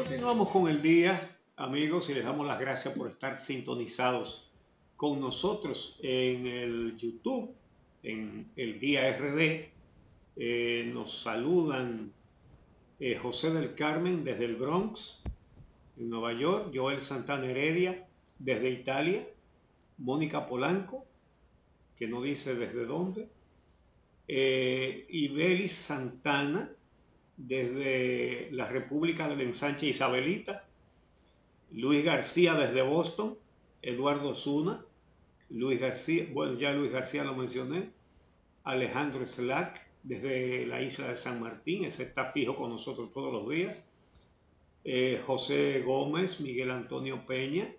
Continuamos con el día, amigos, y les damos las gracias por estar sintonizados con nosotros en el YouTube, en el Día RD. Nos saludan José del Carmen desde el Bronx, en Nueva York, Joel Santana Heredia desde Italia, Mónica Polanco, que no dice desde dónde, Ibelis Santana desde la República del Ensanche Isabelita, Luis García desde Boston, Eduardo Zuna, Luis García, bueno, ya Luis García lo mencioné, Alejandro Slack desde la isla de San Martín, ese está fijo con nosotros todos los días, José Gómez, Miguel Antonio Peña,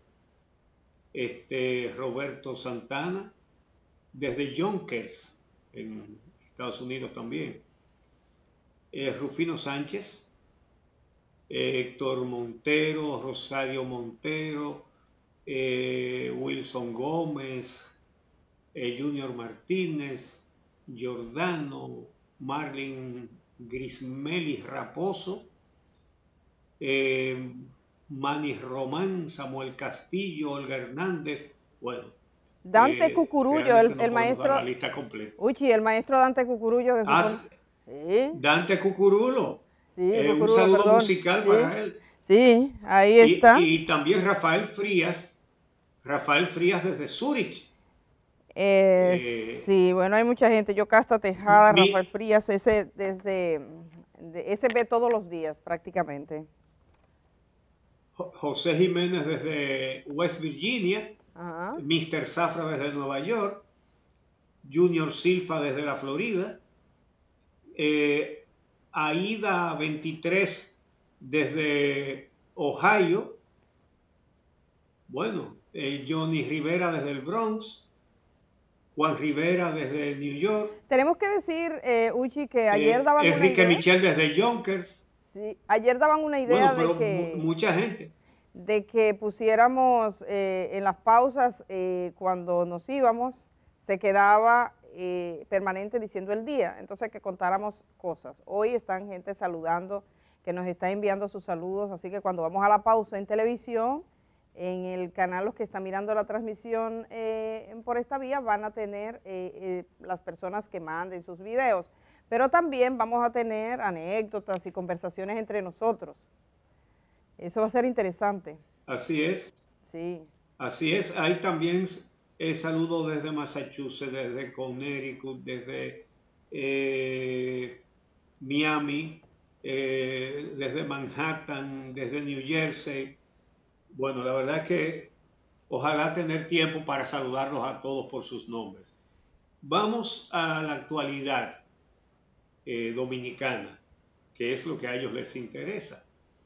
Roberto Santana, desde Yonkers, en Estados Unidos también, Rufino Sánchez, Héctor Montero, Rosario Montero, Wilson Gómez, Junior Martínez, Giordano, Marlin Grismelis Raposo, Manny Román, Samuel Castillo, Olga Hernández, bueno. Dante Cucurullo, el maestro. La lista completa. Uchi, el maestro Dante Cucurullo. ¿Sí? Dante Cucurulo. Sí, un saludo musical para él. Sí, ahí está. Y también Rafael Frías desde Zúrich. Sí, bueno, hay mucha gente. Yocasta Tejada, Rafael Frías, ese ve todos los días prácticamente. José Jiménez desde West Virginia. Ajá. Mr. Zafra desde Nueva York. Junior Silva desde la Florida. Aida 23 desde Ohio. Bueno, Johnny Rivera desde el Bronx. Juan Rivera desde New York. Tenemos que decir, Uchi, que ayer daban una idea. Enrique Michel desde Yonkers. Sí, ayer daban una idea, bueno, pero mucha gente. De que pusiéramos en las pausas, cuando nos íbamos, se quedaba permanente diciendo el día, entonces que contáramos cosas. Hoy están gente saludando, que nos está enviando sus saludos, así que cuando vamos a la pausa en televisión, en el canal, los que están mirando la transmisión por esta vía, van a tener las personas que manden sus videos, pero también vamos a tener anécdotas y conversaciones entre nosotros. Eso va a ser interesante. Así es. Sí. Así es. Hay también saludos desde Massachusetts, desde Connecticut, desde Miami, desde Manhattan, desde New Jersey. Bueno, la verdad es que ojalá tener tiempo para saludarlos a todos por sus nombres. Vamos a la actualidad dominicana, que es lo que a ellos les interesa.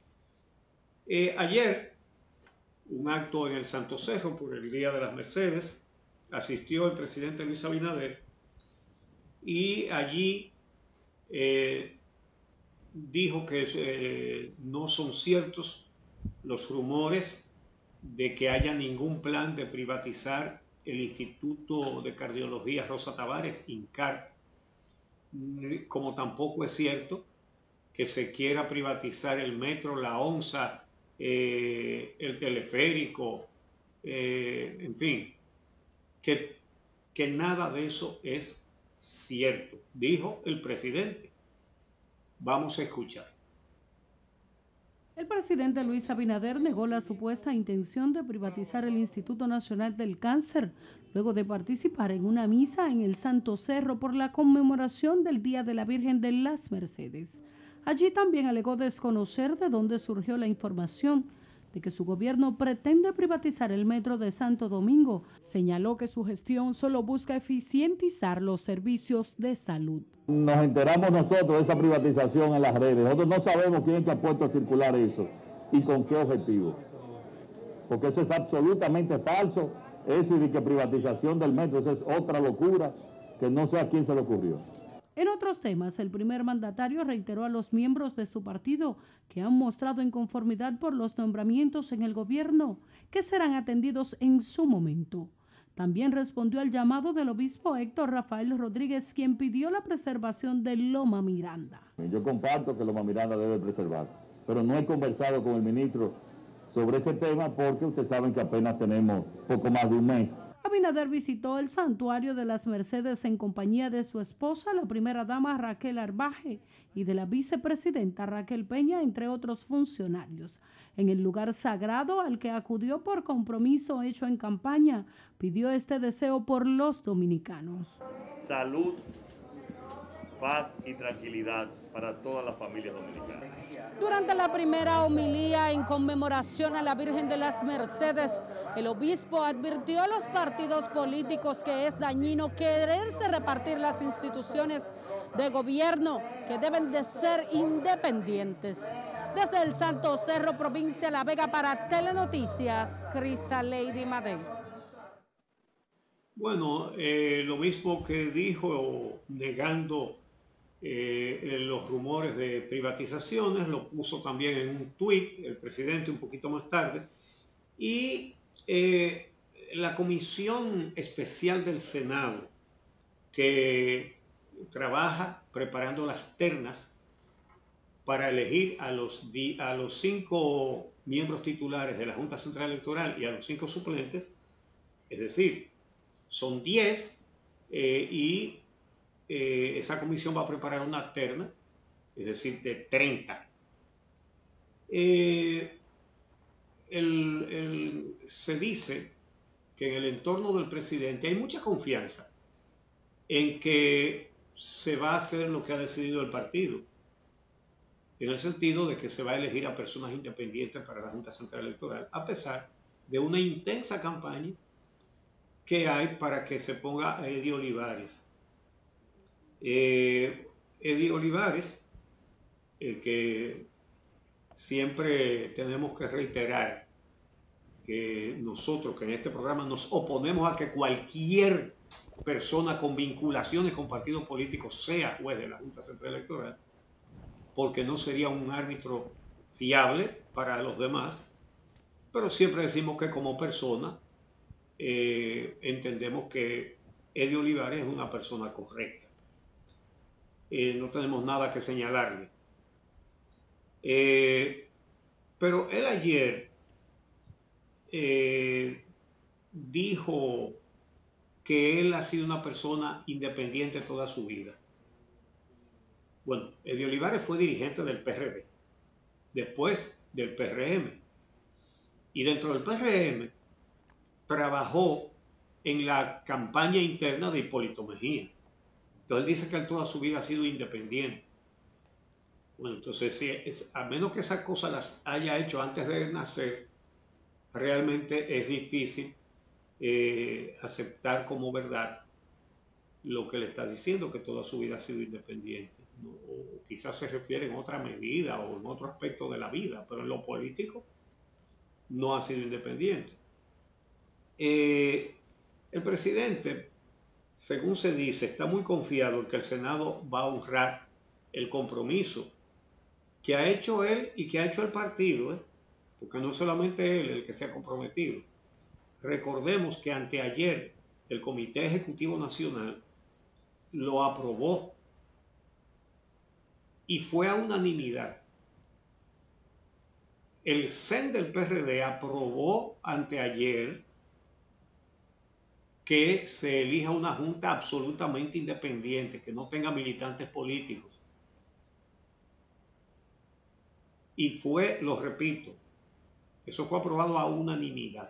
Ayer, un acto en el Santo Cerro por el Día de las Mercedes, asistió el presidente Luis Abinader y allí dijo que no son ciertos los rumores de que haya ningún plan de privatizar el Instituto de Cardiología Rosa Tavares, INCART, como tampoco es cierto que se quiera privatizar el metro, la onza, el teleférico, en fin, que nada de eso es cierto, dijo el presidente. Vamos a escuchar. El presidente Luis Abinader negó la supuesta intención de privatizar el Instituto Nacional del Cáncer, luego de participar en una misa en el Santo Cerro por la conmemoración del Día de la Virgen de las Mercedes. Allí también alegó desconocer de dónde surgió la información de que su gobierno pretende privatizar el metro de Santo Domingo. Señaló que su gestión solo busca eficientizar los servicios de salud. Nos enteramos nosotros de esa privatización en las redes. Nosotros no sabemos quién es que ha puesto a circular eso y con qué objetivo. Porque eso es absolutamente falso. Eso de que privatización del metro, eso es otra locura que no sé a quién se le ocurrió. En otros temas, el primer mandatario reiteró a los miembros de su partido que han mostrado inconformidad por los nombramientos en el gobierno, que serán atendidos en su momento. También respondió al llamado del obispo Héctor Rafael Rodríguez, quien pidió la preservación de Loma Miranda. Yo comparto que Loma Miranda debe preservarse. pero no he conversado con el ministro sobre ese tema porque ustedes saben que apenas tenemos poco más de un mes. Abinader visitó el Santuario de las Mercedes en compañía de su esposa, la primera dama Raquel Arbaje, y de la vicepresidenta Raquel Peña, entre otros funcionarios. En el lugar sagrado al que acudió por compromiso hecho en campaña, pidió este deseo por los dominicanos. Salud, paz y tranquilidad para todas las familias dominicanas. Durante la primera homilía en conmemoración a la Virgen de las Mercedes, el obispo advirtió a los partidos políticos que es dañino quererse repartir las instituciones de gobierno, que deben de ser independientes. Desde el Santo Cerro, provincia de La Vega, para Telenoticias, Crisaleidi Madej. Bueno, lo mismo que dijo negando los rumores de privatizaciones, lo puso también en un tuit el presidente un poquito más tarde. Y la Comisión Especial del Senado, que trabaja preparando las ternas para elegir a los 5 miembros titulares de la Junta Central Electoral y a los 5 suplentes, es decir, son 10 y esa comisión va a preparar una terna, es decir, de 30. Se dice que en el entorno del presidente hay mucha confianza en que se va a hacer lo que ha decidido el partido, en el sentido de que se va a elegir a personas independientes para la Junta Central Electoral, a pesar de una intensa campaña que hay para que se ponga a Eddie Olivares. Eddie Olivares, que siempre tenemos que reiterar que nosotros, que en este programa nos oponemos a que cualquier persona con vinculaciones con partidos políticos sea juez de la Junta Central Electoral, porque no sería un árbitro fiable para los demás, pero siempre decimos que como persona entendemos que Eddie Olivares es una persona correcta. No tenemos nada que señalarle. Pero él ayer dijo que él ha sido una persona independiente toda su vida. Bueno, Eddie Olivares fue dirigente del PRD, después del PRM, y dentro del PRM trabajó en la campaña interna de Hipólito Mejía. Entonces él dice que él toda su vida ha sido independiente. Bueno, entonces a menos que esas cosas las haya hecho antes de nacer, realmente es difícil aceptar como verdad lo que le está diciendo, que toda su vida ha sido independiente. ¿No? O quizás se refiere en otra medida o en otro aspecto de la vida, pero en lo político no ha sido independiente. El presidente, según se dice, está muy confiado en que el Senado va a honrar el compromiso que ha hecho él y que ha hecho el partido, porque no solamente él el que se ha comprometido. Recordemos que anteayer el Comité Ejecutivo Nacional lo aprobó y fue a unanimidad. El CEN del PRD aprobó anteayer que se elija una junta absolutamente independiente, que no tenga militantes políticos. Y fue, lo repito, eso fue aprobado a unanimidad.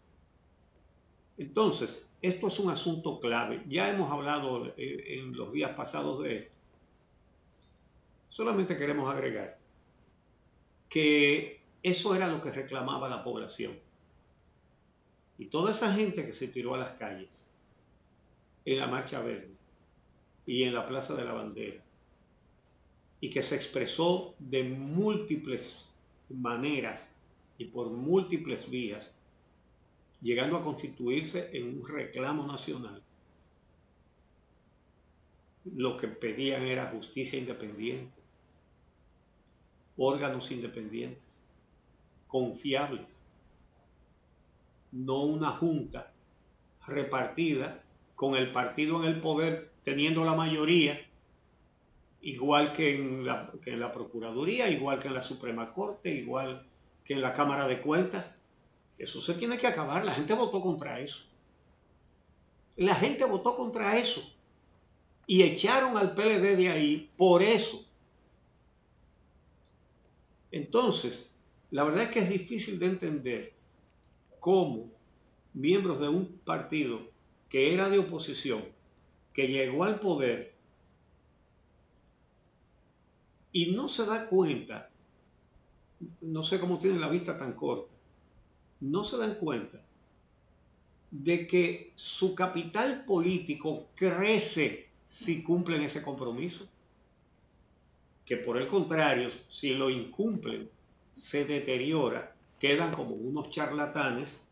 Entonces, esto es un asunto clave. Ya hemos hablado en los días pasados de esto. Solamente queremos agregar que eso era lo que reclamaba la población. Y toda esa gente que se tiró a las calles, en la Marcha Verde y en la Plaza de la Bandera, y que se expresó de múltiples maneras y por múltiples vías, llegando a constituirse en un reclamo nacional. Lo que pedían era justicia independiente, órganos independientes, confiables, no una junta repartida con el partido en el poder teniendo la mayoría igual que en la Procuraduría, igual que en la Suprema Corte, igual que en la Cámara de Cuentas. Eso se tiene que acabar. La gente votó contra eso. La gente votó contra eso. Y echaron al PLD de ahí por eso. Entonces, la verdad es que es difícil de entender cómo miembros de un partido que era de oposición, que llegó al poder y no se da cuenta, no sé cómo tienen la vista tan corta, no se dan cuenta de que su capital político crece si cumplen ese compromiso. Que por el contrario, si lo incumplen, se deteriora, quedan como unos charlatanes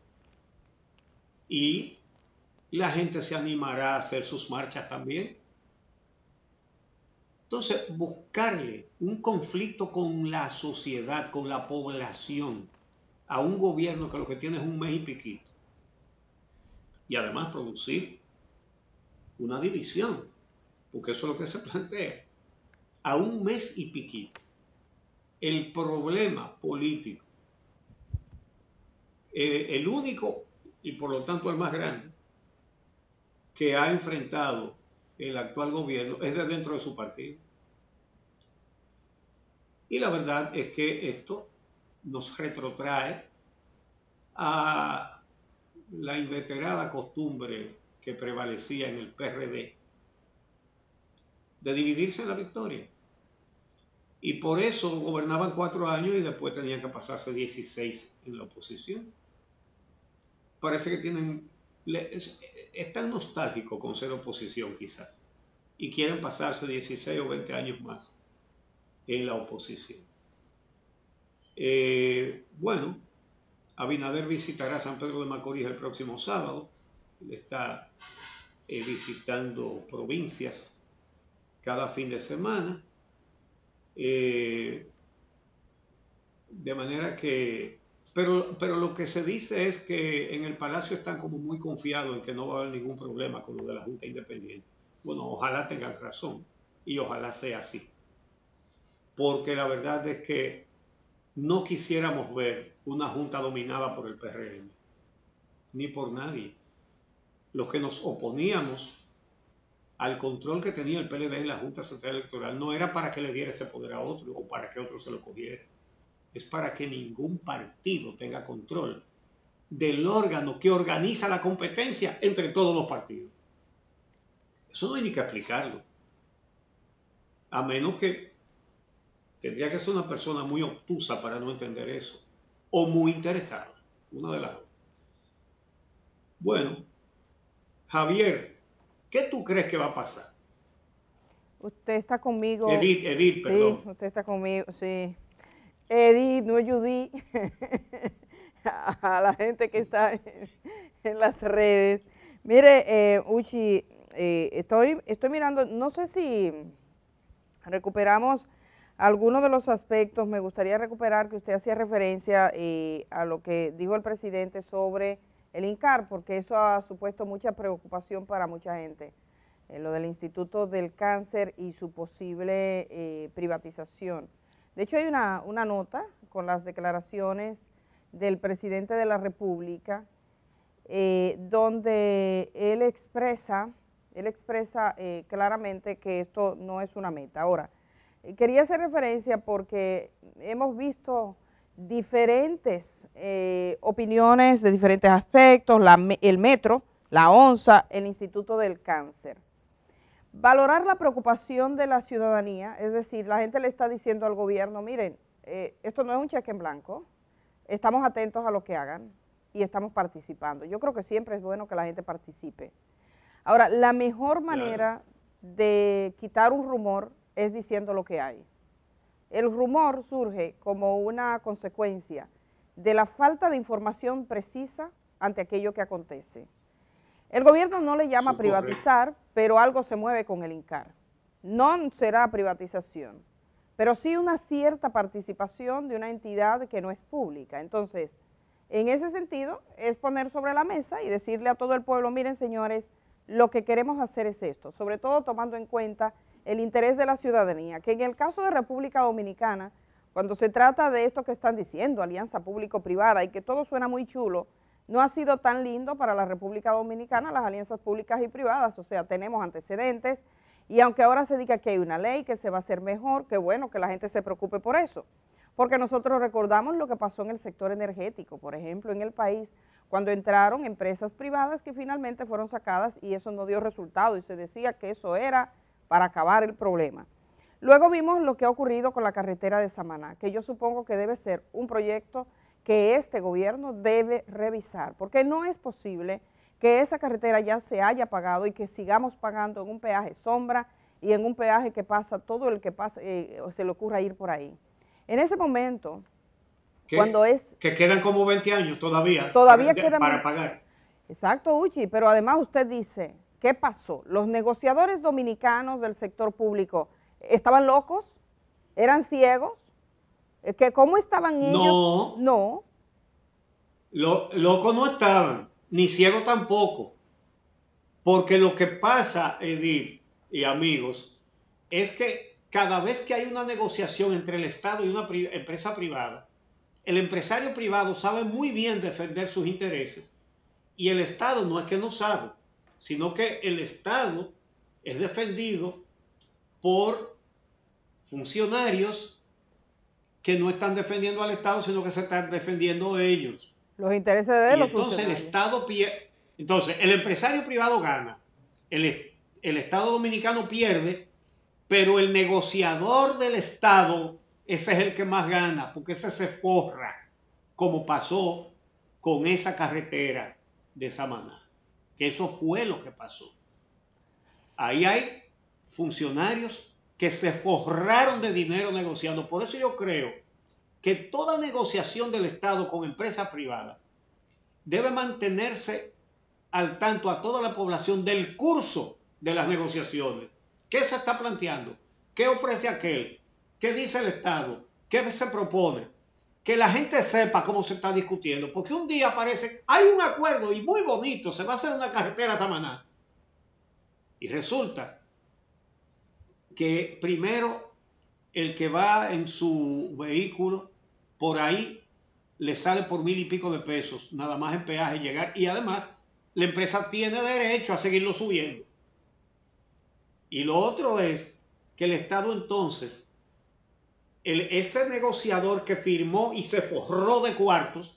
y la gente se animará a hacer sus marchas también. Entonces, buscarle un conflicto con la sociedad, con la población, a un gobierno que lo que tiene es un mes y piquito. Y además producir una división, porque eso es lo que se plantea. A un mes y piquito. El problema político, el único y por lo tanto el más grande que ha enfrentado el actual gobierno es de dentro de su partido. Y la verdad es que esto nos retrotrae a la inveterada costumbre que prevalecía en el PRD de dividirse en la victoria. Y por eso gobernaban 4 años y después tenían que pasarse 16 en la oposición. Parece que están nostálgicos con ser oposición quizás. Y quieren pasarse 16 o 20 años más en la oposición. Bueno, Abinader visitará San Pedro de Macorís el próximo sábado. Él está visitando provincias cada fin de semana. De manera que, pero lo que se dice es que en el Palacio están como muy confiados en que no va a haber ningún problema con lo de la Junta Independiente. Bueno, ojalá tengan razón y ojalá sea así. Porque la verdad es que no quisiéramos ver una Junta dominada por el PRM, ni por nadie. Los que nos oponíamos al control que tenía el PLD en la Junta Central Electoral no era para que le diera ese poder a otro o para que otro se lo cogiera. Es para que ningún partido tenga control del órgano que organiza la competencia entre todos los partidos. Eso no hay ni que explicarlo. A menos que tendría que ser una persona muy obtusa para no entender eso. O muy interesada. Una de las dos. Bueno, Javier, ¿qué tú crees que va a pasar? Usted está conmigo. Edith, perdón. Sí, usted está conmigo, sí. Edith, no Judy. A la gente que está en las redes. Mire, Uchi, estoy mirando, no sé si recuperamos algunos de los aspectos. Me gustaría recuperar que usted hacía referencia a lo que dijo el presidente sobre el INCAR, porque eso ha supuesto mucha preocupación para mucha gente, lo del Instituto del Cáncer y su posible privatización. De hecho, hay una nota con las declaraciones del presidente de la República, donde él expresa claramente que esto no es una meta. Ahora, quería hacer referencia porque hemos visto diferentes opiniones de diferentes aspectos, el Metro, la ONSA, el Instituto del Cáncer. Valorar la preocupación de la ciudadanía, es decir, la gente le está diciendo al gobierno, miren, esto no es un cheque en blanco, estamos atentos a lo que hagan y estamos participando. Yo creo que siempre es bueno que la gente participe. Ahora, la mejor manera de quitar un rumor es diciendo lo que hay. El rumor surge como una consecuencia de la falta de información precisa ante aquello que acontece. El gobierno no le llama privatizar, pero algo se mueve con el INCAR. No será privatización, pero sí una cierta participación de una entidad que no es pública. Entonces, en ese sentido, es poner sobre la mesa y decirle a todo el pueblo, miren señores, lo que queremos hacer es esto, sobre todo tomando en cuenta el interés de la ciudadanía, que en el caso de República Dominicana, cuando se trata de esto que están diciendo, alianza público-privada, y que todo suena muy chulo, no ha sido tan lindo para la República Dominicana las alianzas públicas y privadas, o sea, tenemos antecedentes, y aunque ahora se diga que hay una ley, que se va a hacer mejor, que bueno que la gente se preocupe por eso, porque nosotros recordamos lo que pasó en el sector energético, por ejemplo, en el país, cuando entraron empresas privadas que finalmente fueron sacadas y eso no dio resultado y se decía que eso era para acabar el problema. Luego vimos lo que ha ocurrido con la carretera de Samaná, que yo supongo que debe ser un proyecto que este gobierno debe revisar, porque no es posible que esa carretera ya se haya pagado y que sigamos pagando en un peaje sombra y en un peaje que pasa todo el que pasa, se le ocurra ir por ahí. En ese momento, cuando es... Que quedan como 20 años todavía quedan para pagar. Exacto, Uchi, pero además usted dice, ¿qué pasó? Los negociadores dominicanos del sector público, ¿estaban locos? ¿Eran ciegos? ¿Cómo estaban ellos? No. Locos no estaban, ni ciegos tampoco. Porque lo que pasa, Edith y amigos, es que cada vez que hay una negociación entre el Estado y una empresa privada, el empresario privado sabe muy bien defender sus intereses y el Estado no es que no sabe, sino que el Estado es defendido por funcionarios que no están defendiendo al Estado, sino que se están defendiendo ellos. Los intereses de los entonces el Estado pierde. Entonces el empresario privado gana, el Estado dominicano pierde, pero el negociador del Estado, ese es el que más gana, porque ese se forra, como pasó con esa carretera de Samaná, que eso fue lo que pasó. Ahí hay funcionarios que se forraron de dinero negociando. Por eso yo creo que toda negociación del Estado con empresas privadas debe mantenerse al tanto a toda la población del curso de las negociaciones. ¿Qué se está planteando? ¿Qué ofrece aquel? ¿Qué dice el Estado? ¿Qué se propone? Que la gente sepa cómo se está discutiendo, porque un día aparece, hay un acuerdo y muy bonito, se va a hacer una carretera a Samaná. Y resulta que primero el que va en su vehículo por ahí le sale por 1,000 y pico de pesos, nada más en peaje llegar, y además la empresa tiene derecho a seguirlo subiendo. Y lo otro es que el Estado entonces, ese negociador que firmó y se forró de cuartos,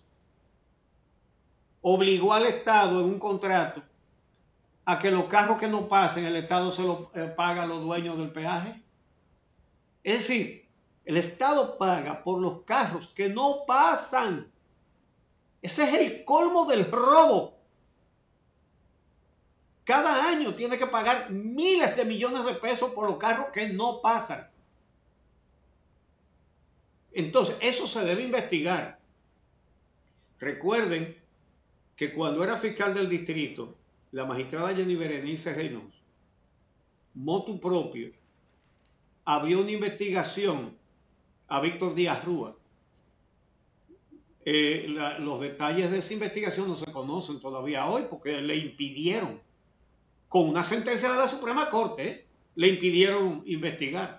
obligó al Estado en un contrato a que los carros que no pasen, el Estado se los paga a los dueños del peaje. Es decir, el Estado paga por los carros que no pasan. Ese es el colmo del robo. Cada año tiene que pagar miles de millones de pesos por los carros que no pasan. Entonces, eso se debe investigar. Recuerden que cuando era fiscal del distrito, la magistrada Jenny Berenice Reynoso, motu propio, abrió una investigación a Víctor Díaz Rúa. Los detalles de esa investigación no se conocen todavía hoy porque le impidieron, con una sentencia de la Suprema Corte, le impidieron investigar.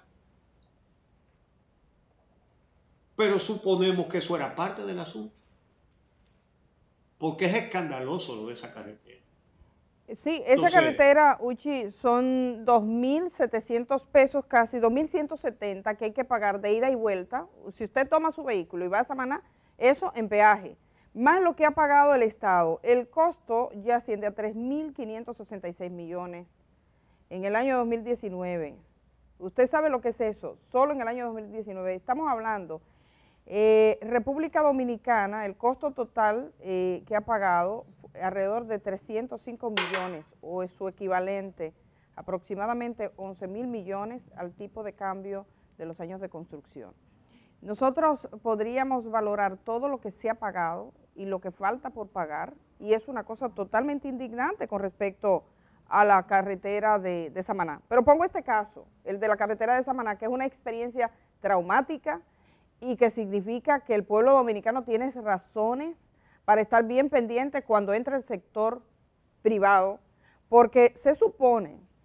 Pero suponemos que eso era parte del asunto, porque es escandaloso lo de esa carretera. Sí, esa carretera, Uchi, son 2.700 pesos, casi 2.170 que hay que pagar de ida y vuelta. Si usted toma su vehículo y va a Samaná, eso en peaje, más lo que ha pagado el Estado. El costo ya asciende a 3.566 millones en el año 2019. Usted sabe lo que es eso, solo en el año 2019. Estamos hablando, República Dominicana, el costo total que ha pagado alrededor de 305 millones o es su equivalente, aproximadamente 11.000 millones al tipo de cambio de los años de construcción. Nosotros podríamos valorar todo lo que se ha pagado y lo que falta por pagar y es una cosa totalmente indignante con respecto a la carretera de Samaná. Pero pongo este caso, el de la carretera de Samaná, que es una experiencia traumática y que significa que el pueblo dominicano tiene razones para estar bien pendiente cuando entra el sector privado, porque se supone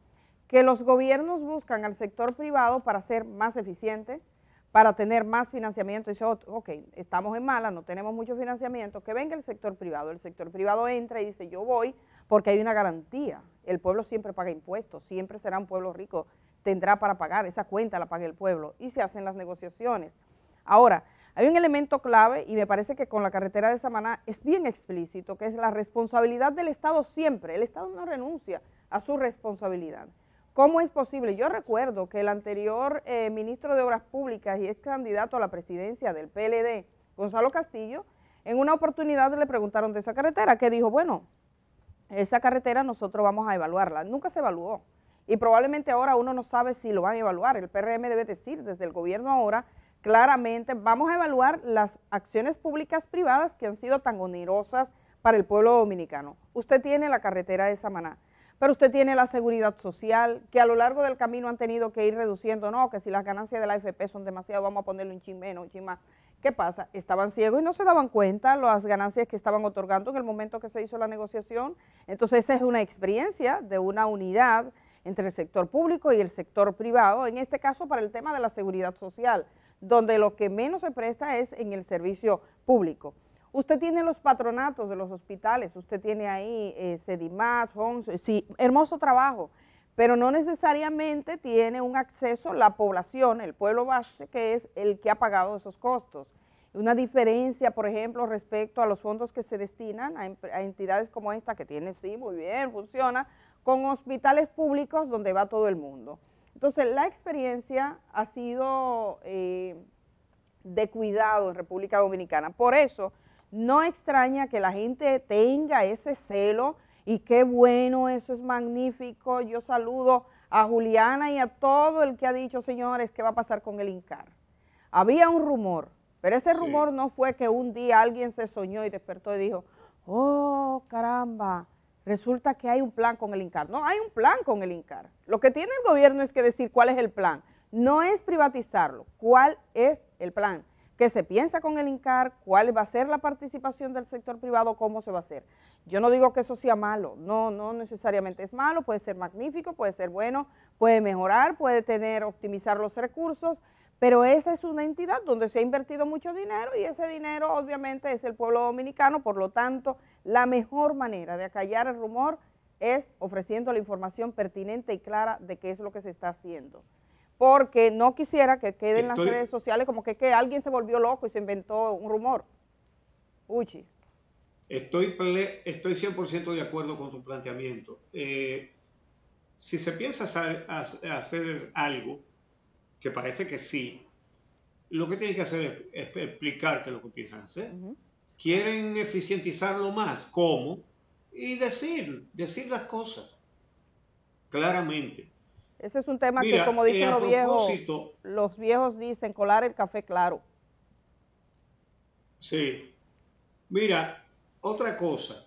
que los gobiernos buscan al sector privado para ser más eficiente, para tener más financiamiento. Y dice, ok, estamos en mala, no tenemos mucho financiamiento, que venga el sector privado. El sector privado entra y dice, yo voy porque hay una garantía. El pueblo siempre paga impuestos, siempre será un pueblo rico, tendrá para pagar, esa cuenta la paga el pueblo y se hacen las negociaciones. Ahora, hay un elemento clave y me parece que con la carretera de Samaná es bien explícito, que es la responsabilidad del Estado siempre. El Estado no renuncia a su responsabilidad. ¿Cómo es posible? Yo recuerdo que el anterior ministro de Obras Públicas y ex candidato a la presidencia del PLD, Gonzalo Castillo, en una oportunidad le preguntaron de esa carretera, que dijo, bueno, esa carretera nosotros vamos a evaluarla. Nunca se evaluó y probablemente ahora uno no sabe si lo van a evaluar. El PRM debe decir desde el gobierno ahora claramente, vamos a evaluar las acciones públicas privadas que han sido tan onerosas para el pueblo dominicano. Usted tiene la carretera de Samaná, pero usted tiene la seguridad social, que a lo largo del camino han tenido que ir reduciendo, no, que si las ganancias de la AFP son demasiado, vamos a ponerle un chin menos, un chin más. ¿Qué pasa? Estaban ciegos y no se daban cuenta las ganancias que estaban otorgando en el momento que se hizo la negociación. Entonces esa es una experiencia de una unidad entre el sector público y el sector privado, en este caso para el tema de la seguridad social, donde lo que menos se presta es en el servicio público. Usted tiene los patronatos de los hospitales, usted tiene ahí Sedimat, Homs, sí, hermoso trabajo, pero no necesariamente tiene un acceso la población, el pueblo base, que es el que ha pagado esos costos. Una diferencia, por ejemplo, respecto a los fondos que se destinan a entidades como esta, que tiene, sí, muy bien, funciona, con hospitales públicos donde va todo el mundo. Entonces, la experiencia ha sido de cuidado en República Dominicana. Por eso, no extraña que la gente tenga ese celo y qué bueno, eso es magnífico. Yo saludo a Juliana y a todo el que ha dicho, señores, ¿qué va a pasar con el INCAR? Había un rumor, pero ese rumor no fue que un día alguien se soñó y despertó y dijo, oh, caramba, resulta que hay un plan con el INCAR. No, hay un plan con el INCAR. Lo que tiene el gobierno es que decir cuál es el plan. No es privatizarlo. ¿Cuál es el plan? ¿Qué se piensa con el INCAR? ¿Cuál va a ser la participación del sector privado? ¿Cómo se va a hacer? Yo no digo que eso sea malo. No, no necesariamente es malo. Puede ser magnífico, puede ser bueno, puede mejorar, puede optimizar los recursos, pero esa es una entidad donde se ha invertido mucho dinero y ese dinero obviamente es el pueblo dominicano. Por lo tanto, la mejor manera de acallar el rumor es ofreciendo la información pertinente y clara de qué es lo que se está haciendo. Porque no quisiera que quede en las redes sociales como que alguien se volvió loco y se inventó un rumor. Uchi. Estoy 100% de acuerdo con tu planteamiento. Si se piensa hacer algo, que parece que sí, lo que tienen que hacer es explicar qué es lo que piensan hacer. Quieren eficientizarlo más, ¿cómo? Y decir las cosas claramente. Ese es un tema que, como dicen los viejos dicen, colar el café claro. Sí. Mira, otra cosa.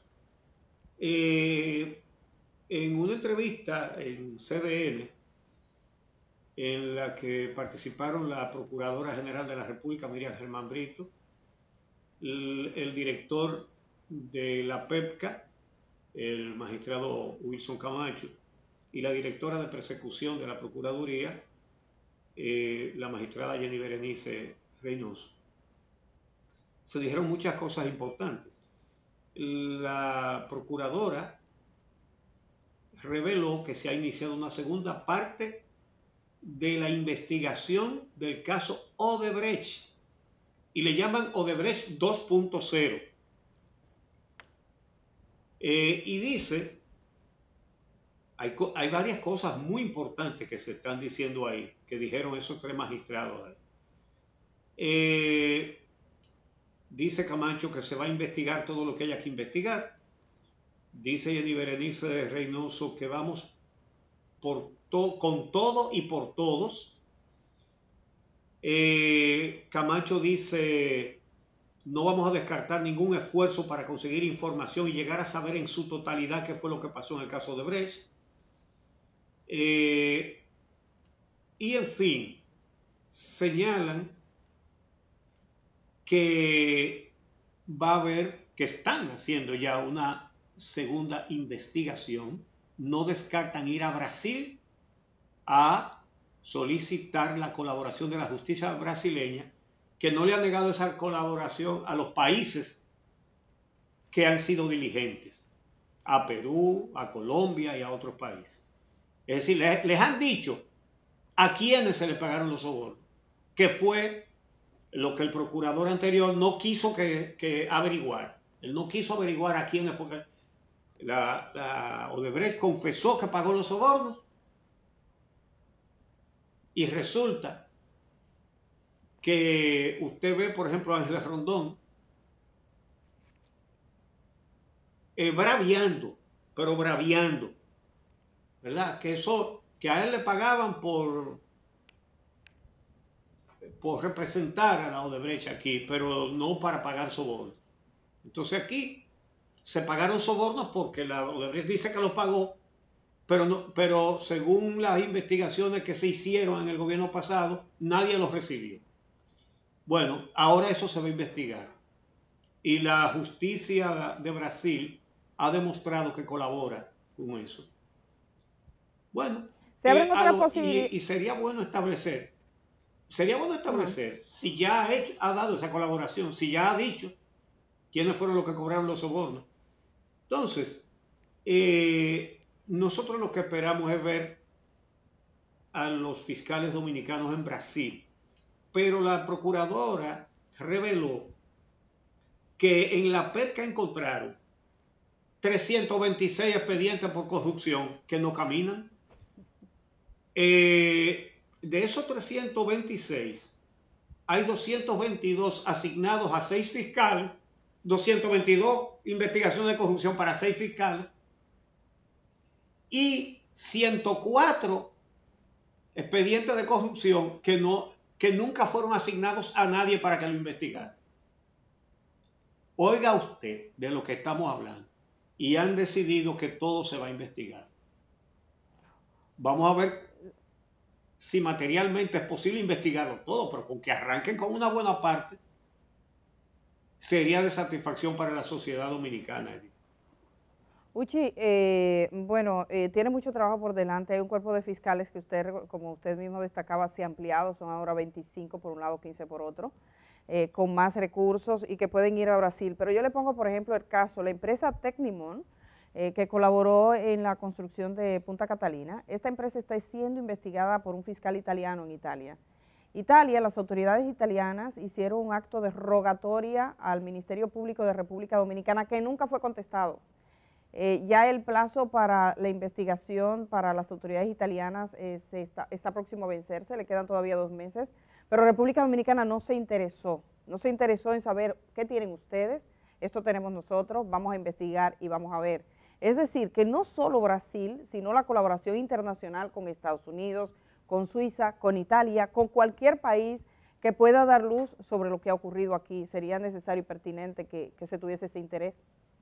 En una entrevista en CDN, en la que participaron la Procuradora General de la República, Miriam Germán Brito, el director de la PEPCA, el magistrado Wilson Camacho, y la directora de persecución de la Procuraduría, la magistrada Jenny Berenice Reynoso. Se dijeron muchas cosas importantes. La procuradora reveló que se ha iniciado una segunda parte de la investigación del caso Odebrecht, y le llaman Odebrecht 2.0. Y dice, hay varias cosas muy importantes que se están diciendo ahí, que dijeron esos tres magistrados. Dice Camacho que se va a investigar todo lo que haya que investigar. Dice Jenny Berenice Reynoso que vamos con todo y por todos. Camacho dice, no vamos a descartar ningún esfuerzo para conseguir información y llegar a saber en su totalidad qué fue lo que pasó en el caso de Brecht. Y en fin, señalan que va a haber, que están haciendo ya una segunda investigación. No descartan ir a Brasil a solicitar la colaboración de la justicia brasileña, que no le ha negado esa colaboración a los países que han sido diligentes, a Perú, a Colombia y a otros países. Es decir, les han dicho a quiénes se les pagaron los sobornos, que fue lo que el procurador anterior no quiso que averiguar. Él no quiso averiguar a quiénes fue. La Odebrecht confesó que pagó los sobornos y resulta que usted ve, por ejemplo, a Ángeles Rondón braviando, pero braviando, ¿verdad? Que a él le pagaban por representar a la Odebrecht aquí, pero no para pagar sobornos. Entonces aquí se pagaron sobornos porque la Odebrecht dice que los pagó, pero según las investigaciones que se hicieron en el gobierno pasado, nadie los recibió. Bueno, ahora eso se va a investigar. Y la justicia de Brasil ha demostrado que colabora con eso. Bueno, y sería bueno establecer, si ya ha dado esa colaboración, si ya ha dicho quiénes fueron los que cobraron los sobornos. Entonces, nosotros lo que esperamos es ver a los fiscales dominicanos en Brasil, pero la procuradora reveló que en la pesca encontraron 326 expedientes por corrupción que no caminan. De esos 326, hay 222 asignados a 6 fiscales, 222 investigaciones de corrupción para 6 fiscales y 104 expedientes de corrupción que nunca fueron asignados a nadie para que lo investigara. Oiga usted de lo que estamos hablando. Y han decidido que todo se va a investigar. Vamos a ver si materialmente es posible investigarlo todo, pero con que arranquen con una buena parte sería de satisfacción para la sociedad dominicana. Uchi, bueno, tiene mucho trabajo por delante. Hay un cuerpo de fiscales que usted, como usted mismo destacaba, se ha ampliado, son ahora 25 por un lado, 15 por otro, con más recursos y que pueden ir a Brasil. Pero yo le pongo, por ejemplo, el caso, la empresa Tecnimont, que colaboró en la construcción de Punta Catalina. Esta empresa está siendo investigada por un fiscal italiano en Italia. Las autoridades italianas hicieron un acto de rogatoria al Ministerio Público de República Dominicana que nunca fue contestado. Ya el plazo para la investigación para las autoridades italianas está próximo a vencerse, le quedan todavía 2 meses, pero República Dominicana no se interesó en saber qué tienen ustedes, esto tenemos nosotros, vamos a investigar y vamos a ver. Es decir, que no solo Brasil, sino la colaboración internacional con Estados Unidos, con Suiza, con Italia, con cualquier país que pueda dar luz sobre lo que ha ocurrido aquí, sería necesario y pertinente que se tuviese ese interés.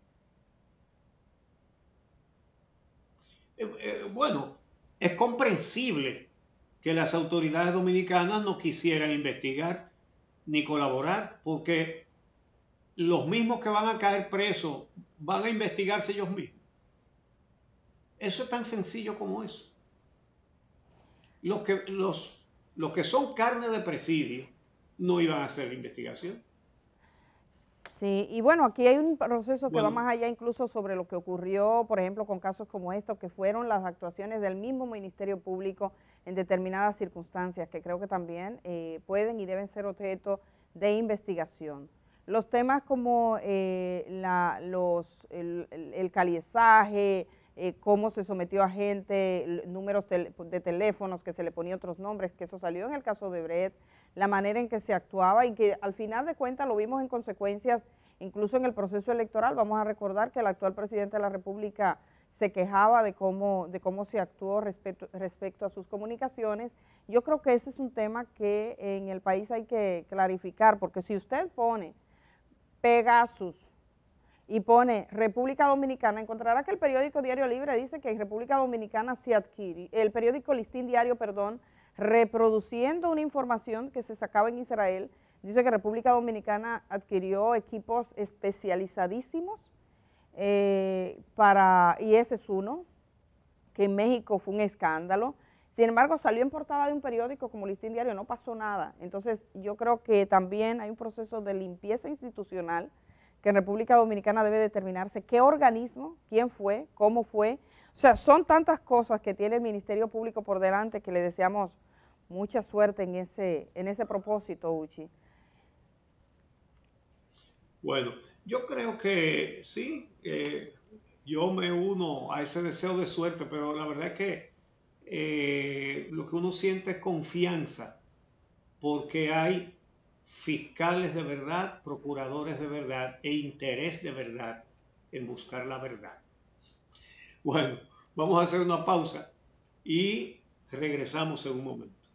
Bueno, es comprensible que las autoridades dominicanas no quisieran investigar ni colaborar, porque los mismos que van a caer presos van a investigarse ellos mismos. Eso es tan sencillo como eso. Los que son carne de presidio no iban a hacer la investigación. Sí, y bueno, aquí hay un proceso que va más allá incluso sobre lo que ocurrió, por ejemplo, con casos como estos, que fueron las actuaciones del mismo Ministerio Público en determinadas circunstancias, que creo que también pueden y deben ser objeto de investigación. Los temas como el caliezaje, cómo se sometió a gente, números de teléfonos que se le ponía otros nombres, que eso salió en el caso de Odebrecht, la manera en que se actuaba y que al final de cuentas lo vimos en consecuencias incluso en el proceso electoral. Vamos a recordar que el actual presidente de la República se quejaba de cómo se actuó respecto a sus comunicaciones. Yo creo que ese es un tema que en el país hay que clarificar, porque si usted pone Pegasus y pone República Dominicana, encontrará que el periódico Diario Libre dice que en República Dominicana se adquiere, el periódico Listín Diario, reproduciendo una información que se sacaba en Israel, dice que República Dominicana adquirió equipos especializadísimos y ese es uno, que en México fue un escándalo, Sin embargo, salió en portada de un periódico como Listín Diario, no pasó nada. Entonces, yo creo que también hay un proceso de limpieza institucional que en República Dominicana debe determinarse qué organismo, quién fue, cómo fue. O sea, son tantas cosas que tiene el Ministerio Público por delante que le deseamos mucha suerte en ese propósito, Uchi. Bueno, yo creo que sí, yo me uno a ese deseo de suerte, pero la verdad es que lo que uno siente es confianza, porque hay fiscales de verdad, procuradores de verdad e interés de verdad en buscar la verdad. Bueno, vamos a hacer una pausa y regresamos en un momento.